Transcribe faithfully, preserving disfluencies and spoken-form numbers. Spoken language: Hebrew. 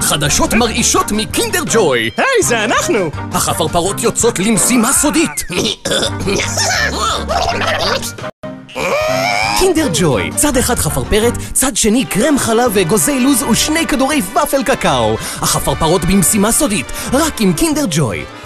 חדשות מרעישות מקינדר ג'וי. היי, זה אנחנו! החפרפרות יוצאות למשימה סודית. קינדר ג'וי, צד אחד חפרפרת, צד שני קרם חלב וגוזי לוז ושני כדורי ופל קקאו. החפרפרות במשימה סודית, רק עם קינדר ג'וי.